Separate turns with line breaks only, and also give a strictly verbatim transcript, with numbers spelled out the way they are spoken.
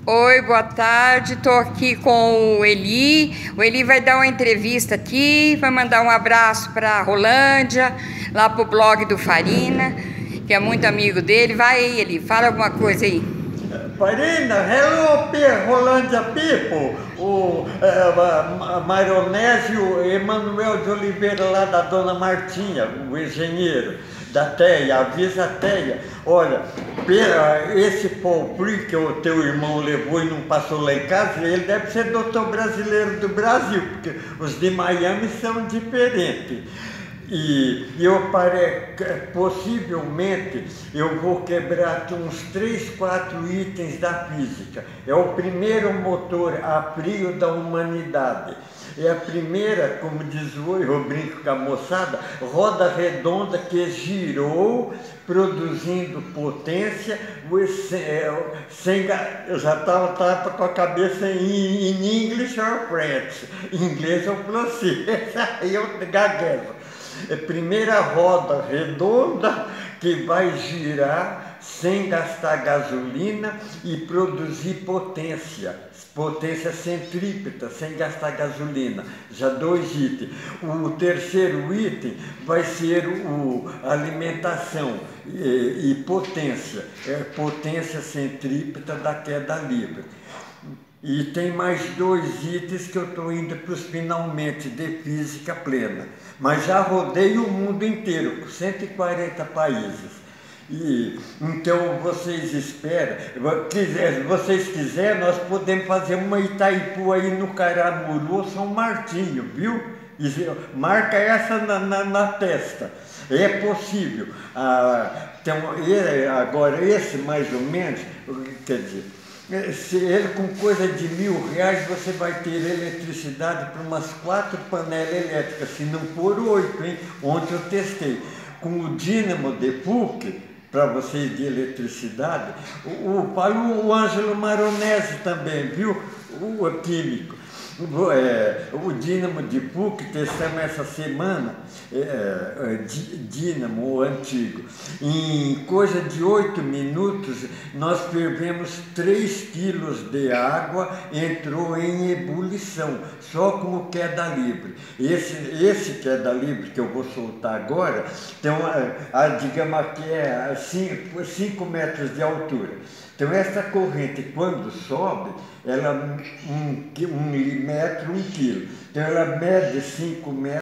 Oi, boa tarde. Estou aqui com o Eli. O Eli vai dar uma entrevista aqui, vai mandar um abraço para Rolândia, lá pro blog do Farina, que é muito amigo dele. Vai aí, Eli, fala alguma coisa aí.
Farina, hello, Rolândia people, o uh, Maionésio Emanuel de Oliveira, lá da Dona Martinha, o engenheiro da Teia, avisa a Teia, olha, esse Paul Pri que o teu irmão levou e não passou lá em casa, ele deve ser doutor brasileiro do Brasil, porque os de Miami são diferentes. E eu pare... possivelmente eu vou quebrar aqui uns três, quatro itens da física. É o primeiro motor a frio da humanidade. É a primeira, como diz o eu brinco com a moçada, roda redonda que girou, produzindo potência, sem, eu já estava com a cabeça em, em English or French, em inglês ou francês, aí eu gaguejo. É a primeira roda redonda que vai girar sem gastar gasolina e produzir potência, potência centrípeta, sem gastar gasolina. Já dois itens. O terceiro item vai ser o alimentação e, e potência, é potência centrípeta da queda livre. E tem mais dois itens que eu estou indo para os finalmente de física plena. Mas já rodei o mundo inteiro, por cento e quarenta países. E, então vocês esperam, se vocês quiserem, nós podemos fazer uma Itaipu aí no Caramuru ou São Martinho, viu? Marca essa na, na, na testa. É possível. Ah, então, agora, esse mais ou menos, quer dizer, se ele com coisa de mil reais, você vai ter eletricidade para umas quatro panelas elétricas, se não for oito, hein? Ontem eu testei. Com o dínamo de P U C, para vocês de eletricidade, o, o, o Ângelo Maronese também, viu? O químico. É, o dínamo de P U C, testamos essa semana, é, dínamo, o antigo, em coisa de oito minutos, nós fervemos três quilos de água, entrou em ebulição, só com o queda livre. Esse, esse queda livre que eu vou soltar agora, tem uma, a, digamos que é cinco metros de altura. Então essa corrente, quando sobe, ela um, um metro, um quilo. Então ela mede cinco metros.